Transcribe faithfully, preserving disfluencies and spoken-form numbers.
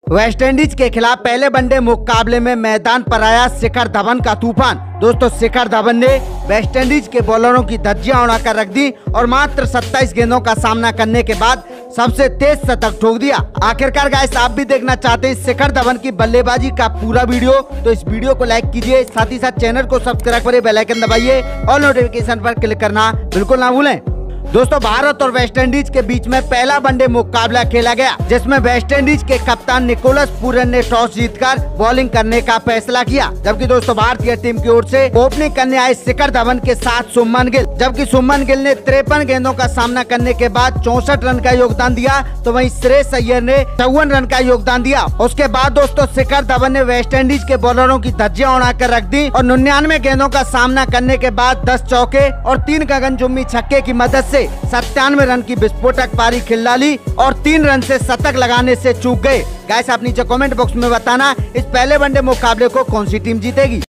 West Indies के खिलाफ पहले वनडे मुकाबले में मैदान पर आया शिखर धवन का तूफान। दोस्तों, शिखर धवन ने वेस्टइंडीज के बॉलरों की धज्जियां उड़ाकर रख दी और मात्र सत्ताईस गेंदों का सामना करने के बाद सबसे तेज शतक ठोक दिया। आखिरकार गाइस, आप भी देखना चाहते हैं शिखर धवन की बल्लेबाजी का पूरा वीडियो, तो इस वीडियो को लाइक कीजिए, साथ ही साथ चैनल को सब्सक्राइब करिए, बेल आइकन दबाइए और नोटिफिकेशन पर क्लिक करना बिल्कुल ना भूलें। दोस्तों, भारत और वेस्टइंडीज के बीच में पहला वनडे मुकाबला खेला गया, जिसमें वेस्टइंडीज के कप्तान निकोलस पूरन ने टॉस जीतकर बॉलिंग करने का फैसला किया, जबकि दोस्तों भारतीय टीम की ओर से ओपनिंग करने आए शिखर धवन के साथ शुभमन गिल, जबकि शुभमन गिल ने तिरपन गेंदों का सामना करने के बाद चौसठ रन का योगदान दिया, तो वहीं श्रेयस अय्यर ने चौवन रन का योगदान दिया। उसके बाद दोस्तों शिखर धवन ने वेस्टइंडीज के बॉलरों की धज्जियां उड़ाकर रख दी और निन्यानवे गेंदों का सामना करने के बाद दस चौके और तीन गगनचुंबी छक्के की मदद से सत्तानवे रन की विस्फोटक पारी खिला ली और तीन रन से शतक लगाने से चूक गए। गाइस, आप नीचे कमेंट बॉक्स में बताना इस पहले वनडे मुकाबले को कौन सी टीम जीतेगी।